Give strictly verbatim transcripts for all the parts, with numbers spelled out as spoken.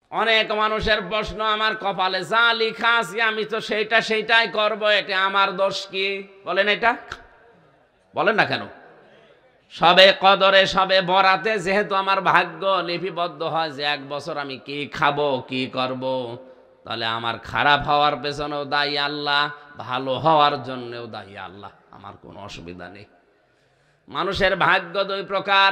অনেক মানুষের প্রশ্ন, আমার কপালে যা লেখা আছে আমি তো সেইটা সেইটাই করব, এটা আমার দোষ কি? বলেন, এটা বলেন না কেন? সবে কদরে সবে বরাতে যেহেতু আমার ভাগ্য লিপিবদ্ধ হয় যে এক বছর আমি কি খাবো কি করব, তাহলে আমার খারাপ হওয়ার পেছনেও দায়ী আল্লাহ, ভালো হওয়ার জন্যও দায়ী আল্লাহ। আমার কোনো অসুবিধা নেই। মানুষের ভাগ্য দুই প্রকার,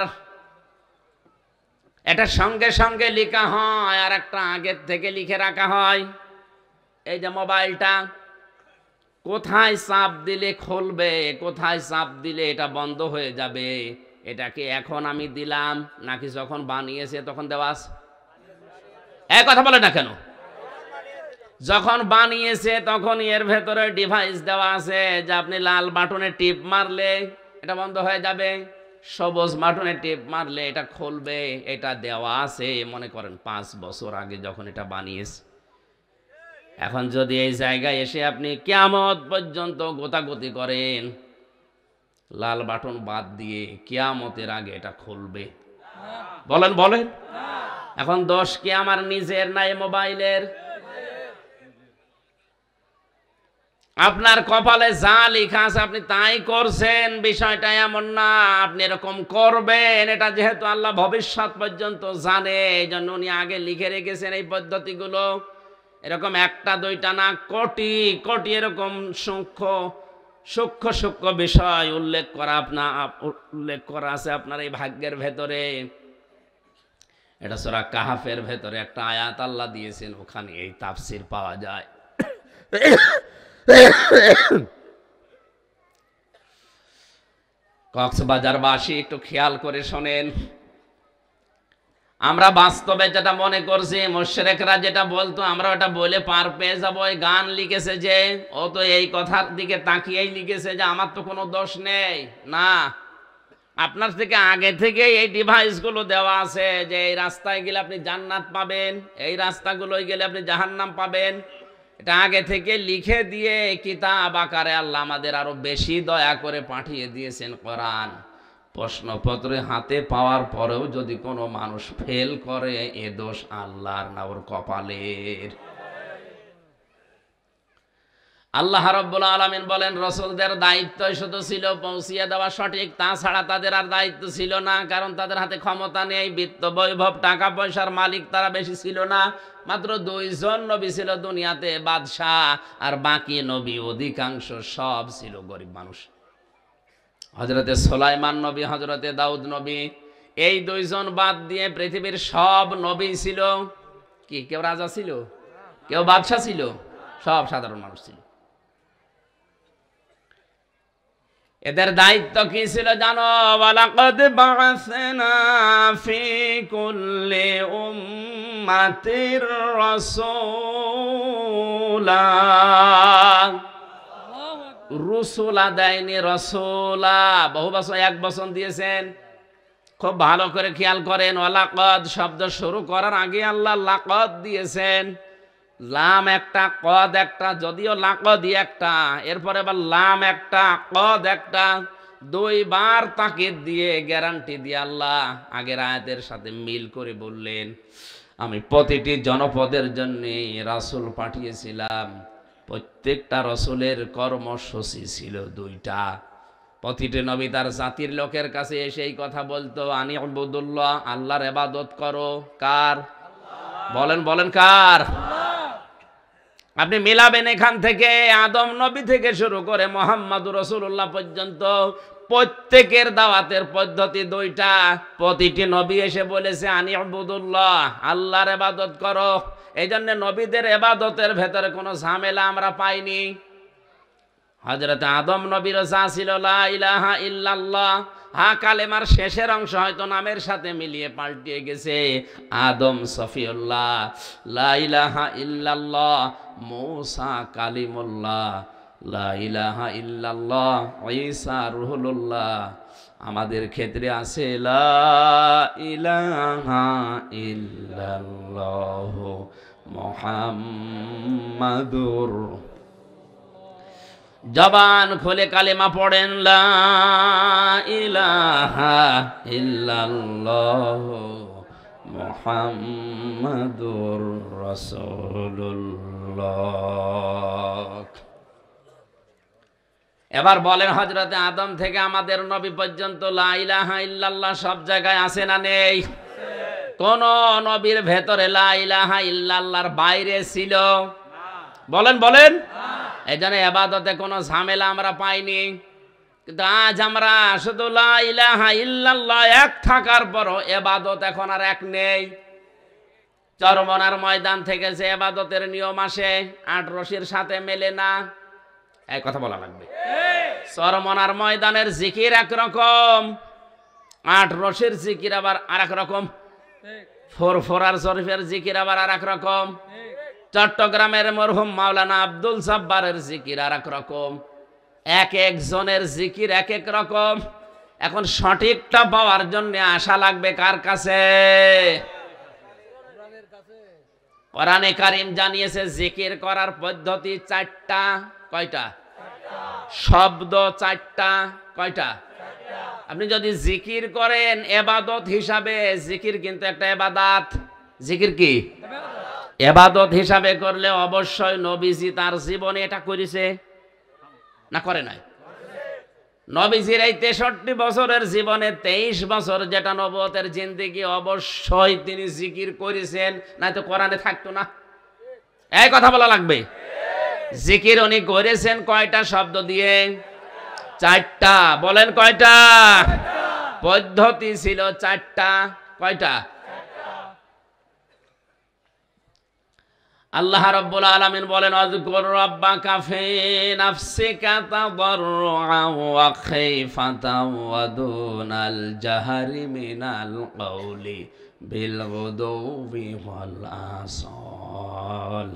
এটা সঙ্গে সঙ্গে লেখা হয় আর একটা আগের থেকে লিখে রাখা হয়। এই যে মোবাইলটা, কোথায় চাপ দিলে খুলবে, কোথায় চাপ দিলে এটা বন্ধ হয়ে যাবে, এটাকে এখন আমি দিলাম নাকি যখন বানিয়েছে তখন দেওয়া আছে? এক কথা বলে না কেন? যখন বানিয়েছে তখন এর ভেতরে ডিভাইস দেওয়া আছে যে আপনি লাল বাটনে টিপ মারলে এটা বন্ধ হয়ে যাবে, সবুজ বাটনে টিপ মারলে এটা খুলবে। এটা দেওয়া আছে মনে করেন পাঁচ বছর আগে যখন এটা বানিয়েছে। এখন যদি এই জায়গায় এসে আপনি কিয়ামত পর্যন্ত গোতাগতি করেন, লাল বাটন বাদ দিয়ে কিয়ামতের আগে এটা খুলবে? বলেন বলেন। এখন দোষ কি আমার নিজের নাই মোবাইলের? আপনার কপালে যা লেখা আছে আপনি তাই করছেন, বিষয়টা এমন না আপনি এরকম করবেন। এটা যেহেতু আল্লাহ ভবিষ্যৎ পর্যন্ত জানে, এই জন্য উনি আগে লিখে রেখেছেন এই পদ্ধতিগুলো। এরকম একটা দুইটা না, কোটি কোটি এরকম সূক্ষ্ম সূক্ষ্ম সূক্ষ্ম বিষয় উল্লেখ করা আপনা উল্লেখ করা আছে আপনার এই ভাগ্যের ভেতরে। এটা সূরা কাহাফের ভেতরে একটা আয়াত আল্লাহ দিয়েছেন, ওখানে এই তাফসির পাওয়া যায়। কক্সবাজারবাসী একটু খেয়াল করে শোনেন। আমরা বাস্তবে যেটা মনে করছি, মুশরিকরা যেটা বলতো আমরা ওটা বলে পার পেয়ে যাবো। ওই গান লিখেছে যে, ও তো এই কথার দিকে তাকিয়েই লিখেছে যে আমার তো কোনো দোষ নেই। না, আপনার থেকে আগে থেকে এই ডিভাইসগুলো দেওয়া আছে যে এই রাস্তায় গেলে আপনি জান্নাত পাবেন, এই রাস্তাগুলোয় গেলে আপনি জাহান্নাম পাবেন। এটা আগে থেকে লিখে দিয়ে কিতাব আকারে আল্লাহ আমাদের আরো বেশি দয়া করে পাঠিয়ে দিয়েছেন কোরআন। প্রশ্নপত্রে হাতে পাওয়ার পরেও যদি কোনো মানুষ ফেল করে, এ দোষ আল্লাহর না ওর কপালের? আল্লাহ রাব্বুল আলামিন বলেন, রাসূলদের দায়িত্ব শুধু ছিল পৌঁছিয়ে দেওয়া সঠিক, তাছাড়া তাদের আর দায়িত্ব ছিল না। কারণ তাদের হাতে ক্ষমতা নেই, বিত্ত বৈভব টাকা পয়সার মালিক তারা বেশি ছিল না। মাত্র দুইজন নবী ছিল দুনিয়াতে, বাদশাহ, আর বাকি নবী অধিকাংশ সব ছিল গরিব মানুষ। হযরতে সুলাইমান নবী, হযরতে দাউদ নবী, এই দুইজন বাদ দিয়ে পৃথিবীর সব নবী ছিল কি? কেউ রাজা ছিল, কেউ বাদশাহ ছিল, সব সাধারণ মানুষ ছিল। এদের দায়িত্ব কি ছিল জানো? ওয়ালাকাদ বা'আসনা ফি কুল্লি উম্মাতির রাসূলা। রসুলা দেয়নি, রসুলা। বহু বছর, এক বছর দিয়েছেন। খুব ভালো করে খেয়াল করেন, ওয়ালাকাদ শব্দ শুরু করার আগে আল্লাহ লাকাদ দিয়েছেন। লাম একটা, কদ একটা, যদিও লাকদি একটা, এরপরে আবার লাম একটা, কদ একটা, দুইবার তাকিদ দিয়ে গ্যারান্টি দিয়ে আল্লাহ আগের আয়াতের সাথে মিল করে বললেন, আমি প্রতিটি জনপদের জন্য রাসূল পাঠিয়েছিলাম। প্রত্যেকটা রাসূলের কর্মসূচি ছিল দুইটা। প্রতিটি নবী তার জাতির লোকের কাছে এসে এই কথা বলতো, আনি উবুদুল্লাহ, আল্লাহর ইবাদত করো। কার? বলেন বলেন, কার? আপনি মিলাবেন এখান থেকে আদম নবী থেকে শুরু করে মুহাম্মদুর রাসূলুল্লাহ পর্যন্ত, প্রত্যেকের দাওয়াতের পদ্ধতি দুইটা। প্রতিটি নবী এসে বলেছে আনি উবুদুল্লাহ, আল্লাহর ইবাদত করো। এই জন্য নবীদের ইবাদতের ভেতরে কোনো ঝামেলা আমরা পাইনি। হযরত আদম নবীর যা ছিল লা ইলাহা ইল্লাল্লাহ, হ্যাঁ কালেমার শেষের অংশ হয়তো নামের সাথে মিলিয়ে পাল্টিয়ে গেছে, আদম সফিউল্লাহ, লা ইলাহা ইল্লাল্লাহ মূসা কালিমুল্লাহ, লা ইলাহা ইল্লাল্লাহ ঈসা রুহুল্লাহ। আমাদের ক্ষেত্রে আছে লা ইলাহা ইল্লাল্লাহ মুহাম্মাদুর। জবান খুলে কালেমা পড়েন, লা ইলাহা ইল্লাল্লাহ মুহাম্মাদুর রাসূলুল্লাহ। এবার বলেন, হযরতে আদম থেকে আমাদের নবী পর্যন্ত লা ইলাহা ইল্লাল্লাহ সব জায়গায় আছে না নেই? কোন নবীর ভেতরে লা ইলাহা ইল্লাল্লাহর বাইরে ছিল? বলেন বলেন। এই জন্য ইবাদতে কোনো ঝামেলা আমরা পাইনি। কিন্তু আজ আমরা শুধু লা ইলাহা ইল্লাল্লাহ এক থাকার পরও ইবাদত এখন আর এক নেই। চরমনার ময়দান থেকে যে ইবাদতের নিয়ম আসে আট রশির সাথে মেলে না। এই কথা বলা লাগবে। চরমনার ময়দানের জিকির একরকম, আট রশির জিকির আবার আর এক রকম, ফোরফোরার শরীফের জিকির আবার আর এক রকম, চট্টগ্রামের মরহুম মাওলানা আব্দুল জব্বারের জিকির আর এক রকম। এক একজনের জিকির এক এক রকম। এখন সঠিকটা পাওয়ার জন্য আশা লাগবে কার কাছে? কোরআনে কারীম জানিয়েছে জিকির করার পদ্ধতি চারটা। কয়টা? শব্দ চারটা। কয়টা? আপনি যদি জিকির করেন ইবাদত হিসাবে, জিকির কিন্তু একটা ইবাদত। জিকির কি? ইবাদত হিসাবে করলে অবশ্যই নবীজি তার জীবনে এটা করেছে না করে নাই? নবীজির এই তেষট্টি বছরের জীবনে তেইশ বছর যেটা নবুয়তের জিন্দেগি, অবশ্যই তিনি জিকির করেছেন, নাই তো কোরআনে থাকতো না। এই কথা বলা লাগবে। জিকির উনি করেছেন কয়টা শব্দ দিয়ে? চারটা। বলেন কয়টা? পদ্ধতি ছিল চারটা। কয়টা? আল্লাহ রাব্বুল আলামিন বলেন, আযকুর রাব্বাকা ফি নাফসিকা তাদাররুআন ওয়া খাইফাতান ওয়া দুনাল জাহরি মিনাল কওলি বিল গুদুবি ওয়াল আসাল।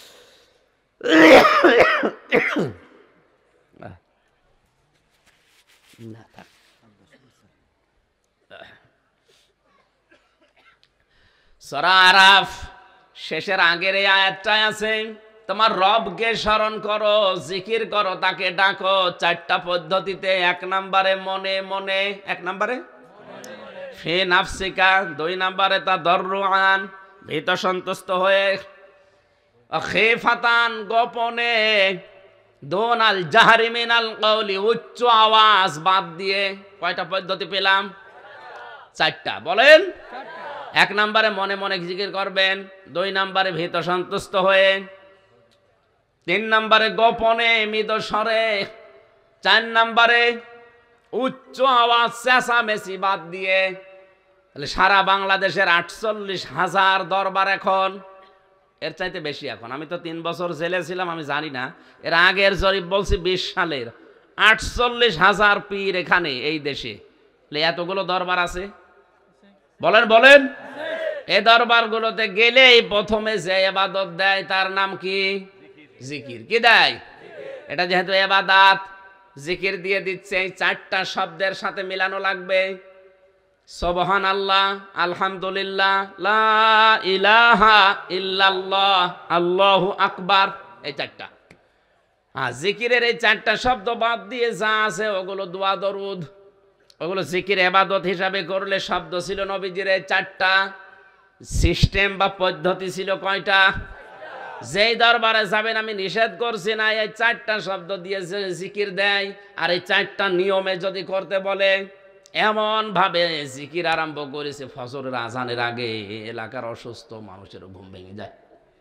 সূরা আরাফ শেষের আগের এই আয়াতটাই আছে, তোমার রবকে স্মরণ করো, জিকির করো, তাকে ডাকো চারটা পদ্ধতিতে। এক নম্বরে মনে মনে, এক নম্বরে ফি নাফসিকা, দুই নম্বরে তাদাররুআন ভীত সন্তুষ্ট হয়ে, খাইফাতান গোপনে, দুনাল জাহরি মিনাল কওলি উচ্চ আওয়াজ বাদ দিয়ে। কয়টা পদ্ধতি পেলাম? চারটা। বলেন। এক নম্বরে মনে মনে জিকির করবেন, দুই নম্বরে ভীত সন্তুষ্ট হয়ে, তিন নম্বরে গোপনে মৃদ স্বরে, চার নম্বরে উচ্চ আওয়াজ চেঁচামেচি বাদ দিয়ে। তাহলে সারা বাংলাদেশের আটচল্লিশ হাজার দরবার এখন, এর চাইতে বেশি এখন। আমি তো তিন বছর জেলে ছিলাম, আমি জানি না। এর আগের জরিপ বলছি বিশ সালের, আটচল্লিশ হাজার পীর এখানে এই দেশে। এতগুলো দরবার আছে। বলেন বলেন। এই দরবারগুলোতে গেলেই প্রথমে যে ইবাদত দেয় তার নাম কি? জিকির। কি দেয়? এটা যেহেতু ইবাদত, জিকির দিয়ে দিচ্ছে। এই চারটা শব্দের সাথে মিলানো লাগবে। সুবহানাল্লাহ, আলহামদুলিল্লাহ, লা ইলাহা ইল্লাল্লাহ, আল্লাহু আকবার, এই চারটা। হ্যাঁ, জিকিরের এই চারটা শব্দ বাদ দিয়ে যা আছে ওগুলো দোয়া দরুদ, ওগুলো জিকির ইবাদত হিসাবে করলে শব্দ ছিল নবীজির এই চারটা। সিস্টেম বা পদ্ধতি ছিল কয়টা? যেই দরবারে যাবেন আমি নিষেধ করছি না, এই চারটা শব্দ দিয়ে জিকির দেয়। আর এই চারটা নিয়মে যদি করতে বলে, এমন ভাবে জিকির আরম্ভ করেছে ফজরের আজানের আগে এলাকার অসুস্থ মানুষের ঘুম ভেঙে যায়।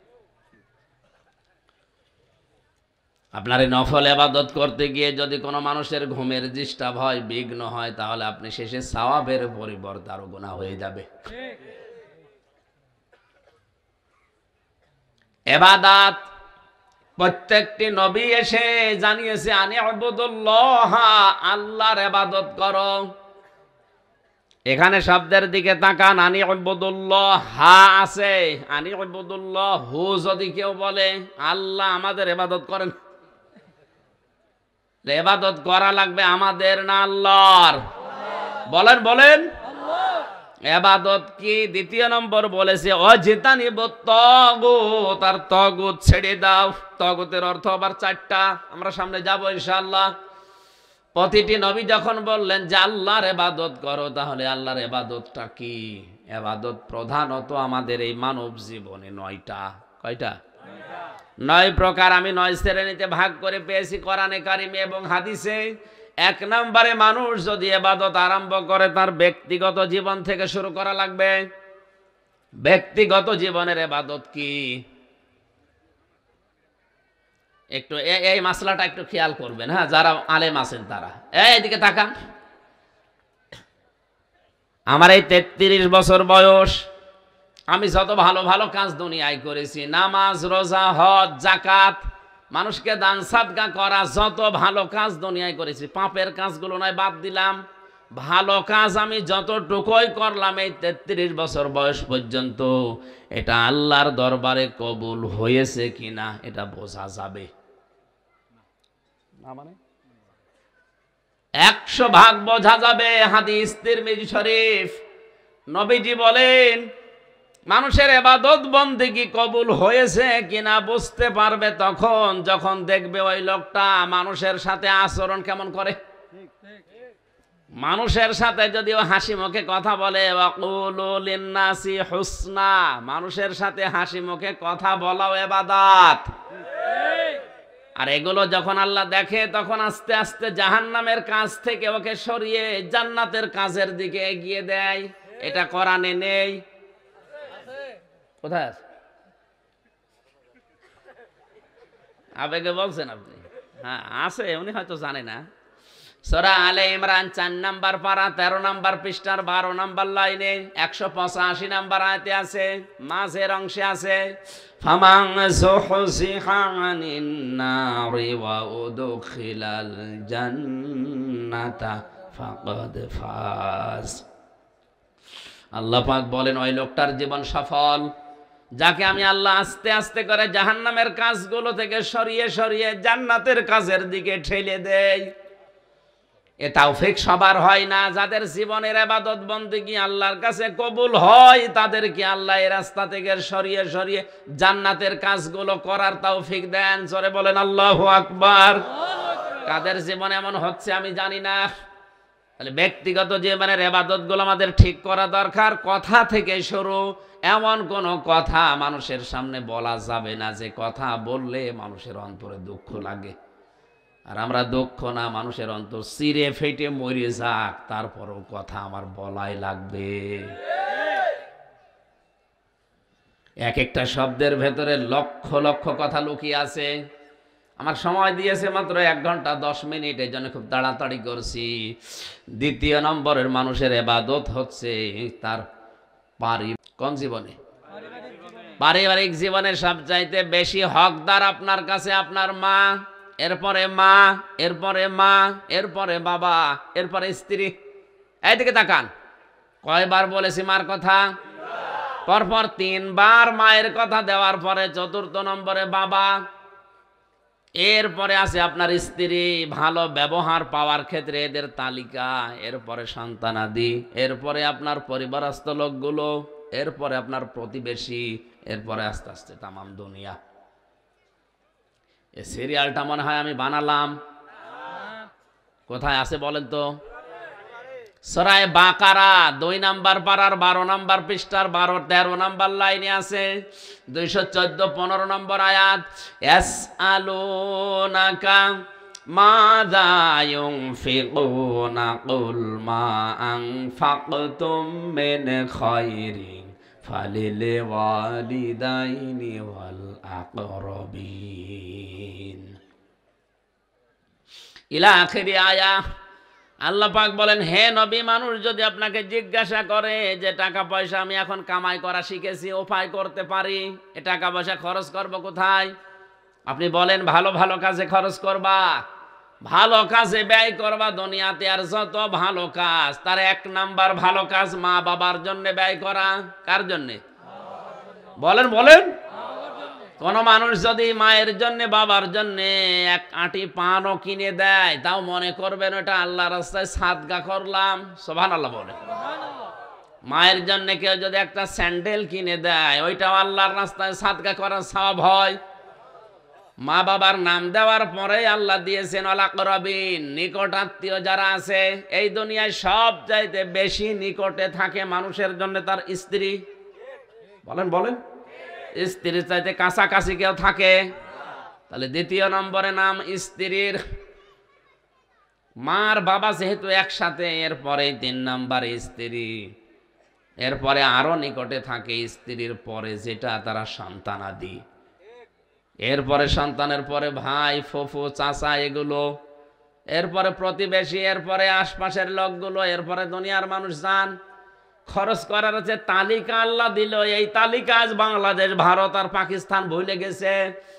আপনার এই নফল ইবাদত করতে গিয়ে যদি কোনো মানুষের ঘুমের ডিস্টার্ব হয়, বিঘ্ন হয়, তাহলে আপনি শেষে সওয়াবের পরিবর্তে আরো গুনাহ হয়ে যাবে। ইবাদত প্রত্যেকটি নবী এসে জানিয়েছে, আনি ইবাদুল্লাহ, আল্লাহর ইবাদত করো। এখানে শব্দের দিকে তাকান, আনি ইবাদুল্লাহ, হা আছে। আনি ইবাদুল্লাহ হু যদি কেউ বলে, আল্লাহ আমাদের ইবাদত করেন, ইবাদত করা লাগবে আমাদের না আল্লাহর? বলেন বলেন। ইবাদত কি? দ্বিতীয় নম্বর বলেছে অজিতানিবুত তাগুত, আর তাগুত ছেড়ে দাও। তাগুতের অর্থ আবার চারটা, আমরা সামনে যাব ইনশাআল্লাহ। প্রতিটি নবী যখন বললেন যে আল্লাহর ইবাদত করো, তাহলে আল্লাহর ইবাদতটা কি? এবাদত প্রধানত আমাদের এই মানব জীবনে নয়টা। কয়টা? নয় প্রকার। আমি নয় শ্রেণীতে ভাগ করে পেয়েছি কোরআনে কারিমে এবং হাদিসে। এক নম্বরে মানুষ যদি এবাদত আরম্ভ করে তার ব্যক্তিগত জীবন থেকে শুরু করা লাগবে। ব্যক্তিগত জীবনের এবাদত কি? একটু এই মাসলাটা একটু খেয়াল করবেন, হ্যাঁ, যারা আলেম আছেন তারা। এইদিকে তাকান। আমার এই তেত্রিশ বছর বয়স, আমি যত ভালো ভালো কাজ দুনিয়ায় করেছি, নামাজ, রোজা, হজ, জাকাত, মানুষকে দান সাদকা করা, যত ভালো কাজ দুনিয়ায় করেছি, পাপের কাজগুলো নয় বাদ দিলাম, ভালো কাজ আমি যতটুকুই করলাম এই তেত্রিশ বছর বয়স পর্যন্ত, এটা আল্লাহর দরবারে কবুল হয়েছে কিনা এটা বোঝা যাবে না। মানে একশো ভাগ বোঝা যাবে। হাদিস তিরমিজি শরীফ, নবীজি বলেন মানুষের ইবাদত বন্দেগী কবুল হয়েছে কিনা বুঝতে পারবে তখন যখন দেখবে ওই লোকটা মানুষের সাথে আচরণ কেমন করে। মানুষের সাথে যদি ও হাসি মুখে কথা বলে, ওয়াকুলু লিন্নাসি হুসনা, মানুষের সাথে হাসি মুখে কথা বলাও ইবাদত। আর এগুলো যখন আল্লাহ দেখে তখন আস্তে আস্তে জাহান্নামের কাজ থেকে ওকে সরিয়ে জান্নাতের কাজের দিকে এগিয়ে দেয়। এটা কোরআনে নেই। কোথায় আছে? আবেগে বলছেন আপনি? হ্যাঁ আছে, উনি হয়তো জানে না। সূরা আলে ইমরান চার নাম্বার পারা তেরো নাম্বার পৃষ্ঠার বারো নাম্বার লাইনে একশো পঁচাশি নাম্বার আয়াতে আছে, মাঝের অংশে আছে, ফামান যুহজিহা আনিন নারি ওয়া উদখিলাল জান্নাতা ফাকাদ ফাজ। আল্লাহ পাক বলেন ওই লোকটার জীবন সফল যাকে আমি আল্লাহ আস্তে আস্তে করে জাহান্নামের কাজগুলো থেকে সরিয়ে সরিয়ে জান্নাতের কাজের দিকে ঠেলে দেয়। এ তাওফিক সবার হয় না। যাদের জীবনের ইবাদত বন্দেগী আল্লাহর কাছে কবুল হয় তাদেরকে আল্লাহ এই রাস্তা থেকে সরিয়ে সরিয়ে জান্নাতের কাজগুলো করার তৌফিক দেন। জোরে বলেন আল্লাহু আকবার। কাদের জীবনে এমন হচ্ছে আমি জানি না। তাহলে ব্যক্তিগত জীবনের ইবাদতগুলো আমাদের ঠিক করা দরকার। কথা থেকে শুরু, এমন কোন কথা মানুষের সামনে বলা যাবে না যে কথা বললে মানুষের অন্তরে দুঃখ লাগে। আর আমরা দুঃখ না, মানুষের অন্তর চিরে ফেটে মরে যাক তারপরও কথা আমার বলাই লাগবে। এক একটা শব্দের ভেতরে লক্ষ লক্ষ কথা লুকিয়ে আছে। আমার সময় দিয়েছে মাত্র এক ঘন্টা দশ মিনিট, এই জন্য খুব তাড়াতাড়ি করছি। দ্বিতীয় নম্বরের মানুষের ইবাদত হচ্ছে তার পারি কোন জীবনে? পারিবারিক জীবনে সবচাইতে বেশি হকদার আপনার কাছে আপনার মা, এরপরে মা, এরপরে মা, এরপরে বাবা, এরপরে স্ত্রী। এইদিকে তাকান। কয়বার বলেছি মার কথা? পরপর তিনবার মায়ের কথা দেওয়ার পরে চতুর্থ নম্বরে বাবা, এরপরে আছে আপনার স্ত্রী, ভালো ব্যবহার পাওয়ার ক্ষেত্রে এদের তালিকা, এরপরে সন্তানাদি, এরপরে আপনার পরিবারস্থ লোকগুলো, এরপরে আপনার প্রতিবেশী, এরপরে আস্তে আস্তে তামাম দুনিয়া। এই সিরিয়ালটা মনে হয় আমি বানালাম। কোথায় আছে বলেন তো? সূরা বাকারা দুই নাম্বার পারার বারো নাম্বার পৃষ্ঠার বারো তেরো নাম্বার লাইনে আছে, দুইশো চোদ্দ পনেরো নম্বর আয়াত। ইয়াসআলুনাকা মাযা ইউনফিকুনা কুল মা আনফাকতুম মিন খায়রিন ফালিল ওয়ালিদাইনি ওয়াল আকরাবিন ইলা আখিরি আয়া। আল্লাহ পাক বলেন, হে নবী, মানুষ যদি আপনাকে জিজ্ঞাসা করে যে টাকা পয়সা আমি এখন কামাই করা শিখেছি, উপায় করতে পারি, এ টাকা পয়সা খরচ করব কোথায়? আপনি বলেন ভালো ভালো কাজে খরচ করবা, ভালো কাজে ব্যয় করবা। দুনিয়াতে আর যত ভালো কাজ তার এক নাম্বার ভালো কাজ মা বাবার জন্য ব্যয় করা। কার জন্যে? বলেন বলেন। কোন মানুষ যদি মায়ের জন্য বাবার জন্য এক আঁটি পানও কিনে দেয়, তাও মনে করবেন ওটা আল্লাহ রাস্তায় সাদকা করলাম। সুবহানাল্লাহ বলেন। মায়ের জন্য কেউ যদি একটা স্যান্ডেল কিনে দেয়, ওইটাও আল্লাহর রাস্তায় সাদকা করার সওয়াব হয়। মা বাবার নাম দেওয়ার পরে আল্লাহ দিয়েছেন আল আকরাবিন, নিকট আত্মীয় যারা আছে। এই দুনিয়ায় সব চাইতে বেশি নিকটে থাকে মানুষের জন্য তার স্ত্রী। বলেন বলেন, স্ত্রীর চাইতে কাছাকাছি কেউ থাকে? তাহলে দ্বিতীয় নম্বরে নাম স্ত্রীর। মার বাবা যেহেতু একসাথে, এরপরে তিন নম্বর স্ত্রী, এরপরে আরো নিকটে থাকে স্ত্রীর পরে যেটা তারা সন্তানাদি, এরপরে সন্তানের পরে ভাই, ফুফু, চাচা, এগুলো, এরপরে প্রতিবেশী, এরপরে আশপাশের লোকগুলো, এরপরে দুনিয়ার মানুষ যান। খরচ করার যে তালিকা আল্লাহ দিল, এই তালিকা আজ বাংলাদেশ, ভারত আর পাকিস্তান ভুলে গেছে।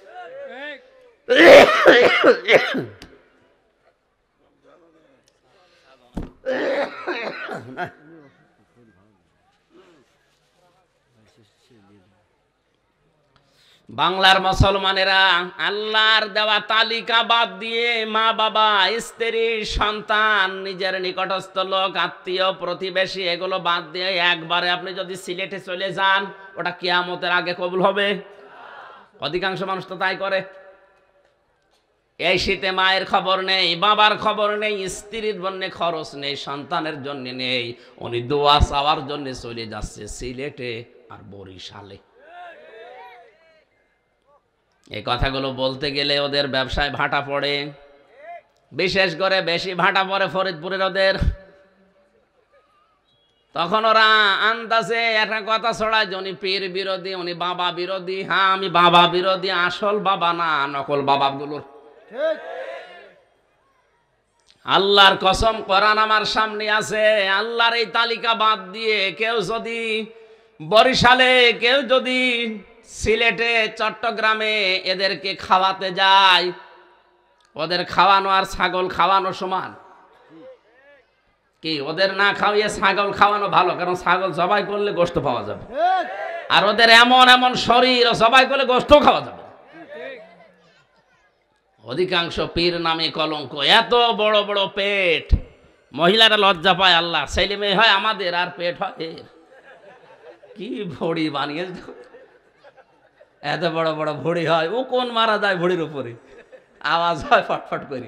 বাংলার মুসলমানেরা আল্লাহর দেওয়া তালিকা বাদ দিয়ে মা বাবা, স্ত্রী, সন্তান, নিজের নিকটস্থ লোক, আত্মীয়, প্রতিবেশী, এগুলো বাদ দিয়ে একবারে আপনি যদি সিলেটে চলে যান, ওটা কিয়ামতের আগে কবুল হবে? অধিকাংশ মানুষ তো তাই করে। এই শীতে মায়ের খবর নেই, বাবার খবর নেই, স্ত্রীর জন্য খরচ নেই, সন্তানের জন্য নেই, উনি দোয়া চাওয়ার জন্য চলে যাচ্ছে সিলেটে আর বরিশালে। এই কথাগুলো বলতে গেলে ওদের ব্যবসায় ভাটা পড়ে, বিশেষ করে বেশি ভাটা পড়ে ফরিদপুরের ওদের। তখন ওরা আন্দাজে একটা কথা ছড়ায় যে উনি পীর বিরোধী, উনি বাবা বিরোধী। হ্যাঁ, আমি বাবা বিরোধী, আসল বাবা না, নকল বাবাগুলোর। আল্লাহর কসম, কোরআন আমার সামনে আছে, আল্লাহর এই তালিকা বাদ দিয়ে কেউ যদি বরিশালে, কেউ যদি সিলেটে, চট্টগ্রামে এদেরকে খাওয়াতে যায়, ওদের খাওয়ানো আর ছাগল খাওয়ানো সমান কি? ওদের না খাওয়িয়ে ছাগল খাওয়ানো ভালো, কারণ ছাগল জবাই করলে গোশত পাওয়া যাবে, আর ওদের এমন এমন শরীর, জবাই করলে গোশত খাওয়া যাবে। অধিকাংশ পীর নামে কলঙ্ক, এত বড় বড় পেট, মহিলারা লজ্জা পায়। আল্লাহ, ছেলে মেয়ে হয় আমাদের আর পেট হয় এর। কি ভড়ি বানিয়ে, এত বড় বড় ভড়ি হয়, ও কোন মারা যায় ভড়ির উপরে, আওয়াজ হয় ফটফট করে।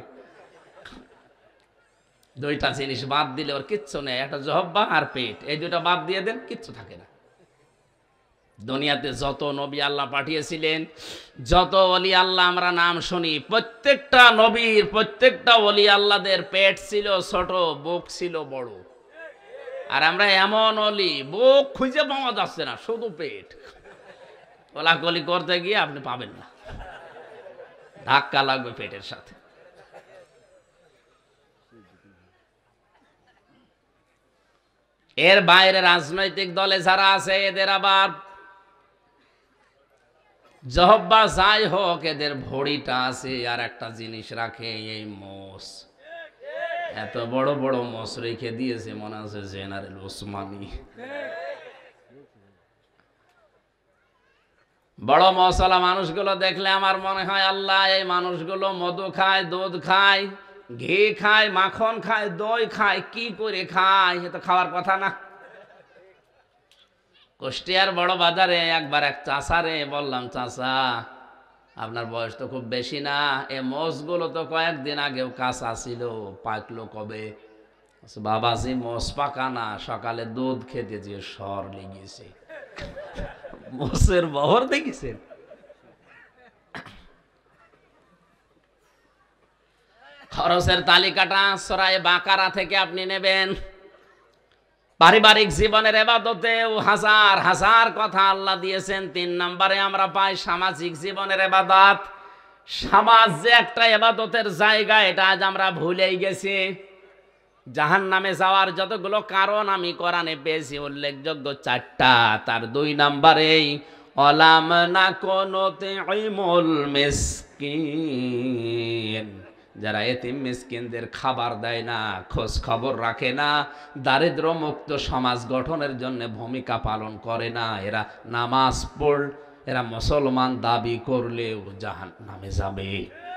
দুইটা জিনিস বাদ দিলে ওর কিচ্ছু নেই, একটা জহব্বা আর পেট, এই দুইটা বাদ দিয়ে দেন, কিচ্ছু থাকে না। দুনিয়াতে যত নবী আল্লাহ পাঠিয়েছিলেন, যত ওলি আল্লাহ আমরা নাম শুনি, প্রত্যেকটা নবীর, প্রত্যেকটা ওলি আল্লাহদের পেট ছিল ছোট, বুক ছিল বড়। আর আমরা এমন ওলি, বুক খুঁজে পাওয়া যাচ্ছে না, শুধু পেট। কোলাকুলি করতে গিয়ে আপনি পাবেন না, ধাক্কা লাগবে পেটের সাথে। এর বাইরে রাজনৈতিক দলে যারা আছে, এদের আবার জহব্বা যাই হোক, এদের ভড়িটা আছে আর একটা জিনিস রাখে, এই মোষ। এত বড় বড় মোষ রেখে দিয়েছে, মনে আছে জেনারেল ওসমানী। বড় মশলা মানুষগুলো দেখলে আমার মনে হয়, আল্লাহ, এই মানুষগুলো মধু খায়, দুধ খায়, ঘি খায়, মাখন খায়, দই খায়, কি করে খায়? এ তো খাওয়ার কথা না। কুষ্টিয়ার বড় বাজারে একবার এক চাষারে বললাম, চাষা, আপনার বয়স তো খুব বেশি না, এ মোষগুলো তো কয়েকদিন আগেও কাঁচা ছিল, পাকলো কবে? বাবাজি, মোষ পাকা না, সকালে দুধ খেতে যে সর লেগেছে। মোষের বহর দেখেছেন? খরচের তালিকাটা সূরা বাকারা থেকে আপনি নেবেন। পারিবারিক জীবনের ইবাদতেও হাজার হাজার কথা আল্লাহ দিয়েছেন। তিন নম্বরে আমরা পাই সামাজিক জীবনের ইবাদত। সমাজ যে একটা ইবাদতের জায়গা, এটা আজ আমরা ভুলেই গেছি। জাহান্নামে যাওয়ার যতগুলো কারণ আমি কোরআনে পেয়েছি উল্লেখযোগ্য চারটা, তার দুই নম্বরেই অলাম না কোনতে ইমুল মিসকিন, যারা এতিম মিসকিনদের খাবার দেয় না, খোঁজ খবর রাখে না, দারিদ্র মুক্ত সমাজ গঠনের জন্য ভূমিকা পালন করে না, এরা নামাজ পড়, এরা মুসলমান দাবি করলেও জাহান্নামে যাবে।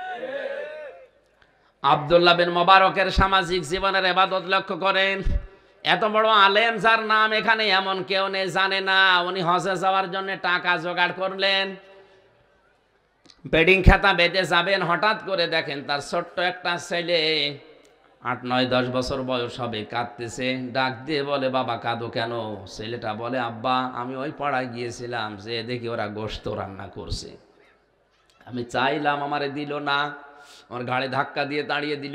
আব্দুল্লাহ বিন মুবারকের সামাজিক জীবনের ইবাদত লক্ষ্য করেন। এত বড় আলেম, যার নাম এখানে এমন কেউ নেই জানে না। উনি হজে যাওয়ার জন্য টাকা জোগাড় করলেন। বেডিং খাতা বেঁধে যাবেন, হঠাৎ করে দেখেন তার ছোট্ট একটা ছেলে আট নয় দশ বছর বয়স হবে, কাঁদতেছে। ডাক দিয়ে বলে, বাবা কাঁদো কেন? ছেলেটা বলে, আব্বা আমি ওই পাড়ায় গিয়েছিলাম, যে দেখি ওরা গোশত রান্না করছে, আমি চাইলাম আমারে দিল না, আমার ঘাড়ে ধাক্কা দিয়ে দাঁড়িয়ে দিল,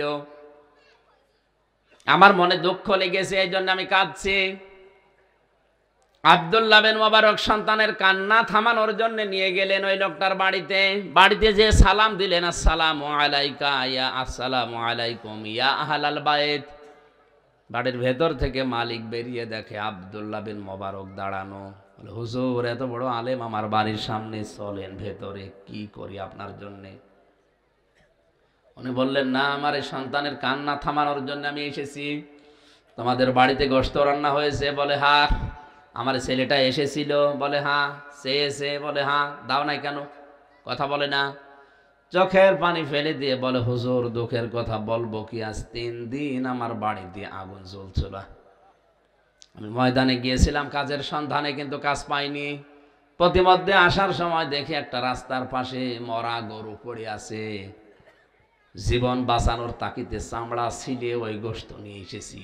আমার মনে দুঃখ লেগেছে, এই জন্য আমি কাঁদছি। আব্দুল্লাহ বিন মুবারক সন্তানের কান্না থামানোর জন্য নিয়ে গেলেন ওই লোকটার বাড়িতে। বাড়িতে যে সালাম দিলেন, আসসালামু আলাইকা ইয়া আসসালামু আলাইকুম ইয়া আহলাল বাইত। বাড়ির ভেতর থেকে মালিক বেরিয়ে দেখে আব্দুল্লাহ বিন মুবারক দাঁড়ানো। বলে, হুজুর এত বড় আলেম আমার বাড়ির সামনে, চলেন ভেতরে, কি করি আপনার জন্যে? উনি বললেন, না, আমার এই সন্তানের কান্না থামানোর জন্য আমি এসেছি। তোমাদের বাড়িতে গোশত রান্না হয়েছে? বলে, হ্যাঁ। আমার ছেলেটা এসেছিল? বলে, হ্যাঁ। সে এসে? বলে, হ্যাঁ। দাও নাই কেন? কথা বলে না। চোখের পানি ফেলে দিয়ে বলে, হুজুর দুঃখের কথা বলবো কি, আজ তিন দিন আমার বাড়িতে আগুন জ্বলছিল। আমি ময়দানে গিয়েছিলাম কাজের সন্ধানে, কিন্তু কাজ পাইনি। প্রতিমধ্যে আসার সময় দেখি একটা রাস্তার পাশে মরা গরু পড়ে আছে, জীবন বাঁচানোর তাকিতে চামড়া ছিলে ওই গোশত নিয়ে এসেছি।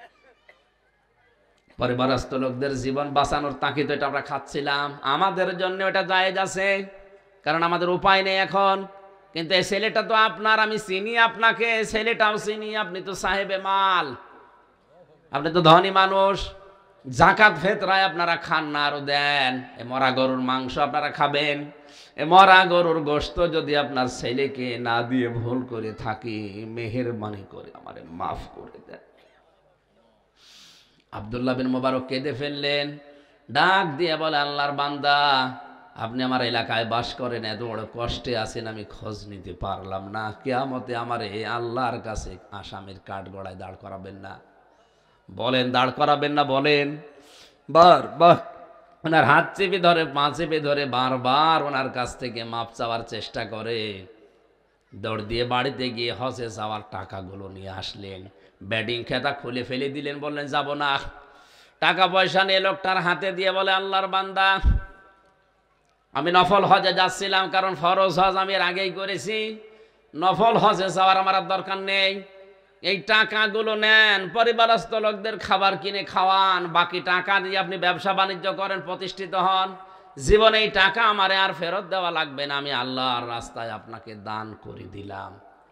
পরিবারস্থ লোকদের জীবন বাঁচানোর তাকিতে এটা আমরা খাচ্ছিলাম, আমাদের জন্য এটা জায়েজ আছে, কারণ আমাদের উপায় নেই এখন। কিন্তু এই ছেলেটা তো আপনার, আমি চিনি আপনাকে, ছেলেটাও চিনি, আপনি তো সাহেবে মাল, আপনি তো ধনী মানুষ, জাকাত ফেতরায় আপনারা খান না, আরো দেন। এ মরা গরুর মাংস আপনারা খাবেন, এ মরা গরুর গোশত যদি আপনার ছেলেকে না দিয়ে ভুল করে থাকি, মেহেরবানি করে আমারে মাফ করে দেন। আব্দুল্লাহ বিন মুবারক কেঁদে ফেললেন, ডাক দিয়ে বলে, আল্লাহর বান্দা, আপনি আমার এলাকায় বাস করেন, এত বড় কষ্টে আছেন, আমি খোঁজ নিতে পারলাম না, কিয়ামতে আমার এই আল্লাহর কাছে আসামির কাঠ গড়ায় দাঁড় করাবেন না? বলেন, দাঁড় করাবেন না? বলেন। বার বার ওনার হাত চেপে ধরে, পা চেপে ধরে, বারবার ওনার কাছ থেকে মাপ চাওয়ার চেষ্টা করে। দৌড় দিয়ে বাড়িতে গিয়ে হজে যাওয়ার টাকাগুলো নিয়ে আসলেন, ব্যাটিং খেতা খুলে ফেলে দিলেন, বললেন যাব না। টাকা পয়সা নিয়ে লোকটার হাতে দিয়ে বলে, আল্লাহর বান্দা, আমি নফল হজে যাচ্ছিলাম, কারণ ফরজ হজ আমি এর আগেই করেছি, নফল হজে যাওয়ার আমার আর দরকার নেই। এই টাকাগুলো নেন, পরিবারস্থ লোকদের খাবার কিনে খাওয়ান, বাকি টাকা দিয়ে আপনি ব্যবসা বাণিজ্য করেন, প্রতিষ্ঠিত হন। জীবনে এই টাকা আমারে আর ফেরত দেওয়া লাগবে না, আমি আল্লাহর রাস্তায় আপনাকে দান করে দিলাম।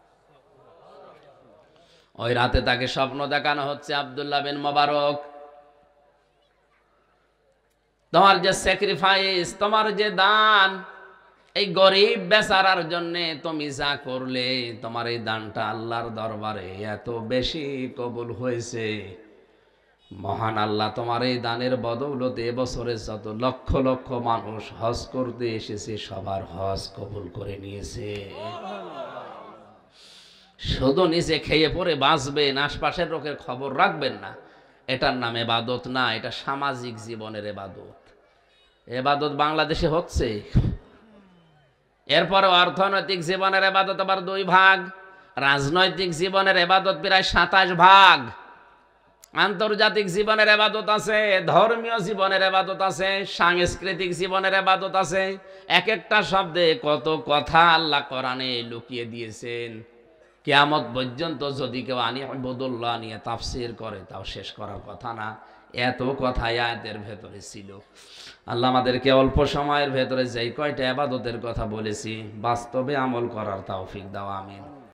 ওই রাতে তাকে স্বপ্ন দেখানো হচ্ছে, আব্দুল্লাহ বিন মুবারক, তোমার যে স্যাক্রিফাইস, তোমার যে দান, এই গরিব বেচারার জন্য তুমি যা করলে, তোমার এই দানটা আল্লাহর দরবারে এত বেশি কবুল হয়েছে। মহান আল্লাহ তোমার এই দানের বদৌলতে এবছরে যত লক্ষ লক্ষ মানুষ হজ করতে এসেছে, সবার হজ কবুল করে নিয়েছে। শুধু নিজে খেয়ে পরে বাঁচবেন, আশপাশের লোকের খবর রাখবেন না, এটার নাম এবাদত না, এটা সামাজিক জীবনের এবাদত। এবাদত বাংলাদেশে হচ্ছে। এরপরে অর্থনৈতিক জীবনের এবাদত আবার দুই ভাগ, রাজনৈতিক জীবনের এবাদত প্রায় সাতাশ ভাগ, আন্তর্জাতিক জীবনের এবাদত আছে, ধর্মীয় জীবনের এবাদত আছে, সাংস্কৃতিক জীবনের এবাদত আছে। এক একটা শব্দে কত কথা আল্লাহ কোরআনে লুকিয়ে দিয়েছেন। কিয়ামত পর্যন্ত যদি কেউ আনি ইবাদুল্লাহ নিয়ে তাফসীর করে, তাও শেষ করার কথা না, এত কথা আয়াতের ভেতরে ছিল। আল্লাহ আমাদেরকে অল্প সময়ের ভেতরে যেই কয়টা ইবাদতের কথা বলেছি, বাস্তবে আমল করার তৌফিক দাও, আমিন।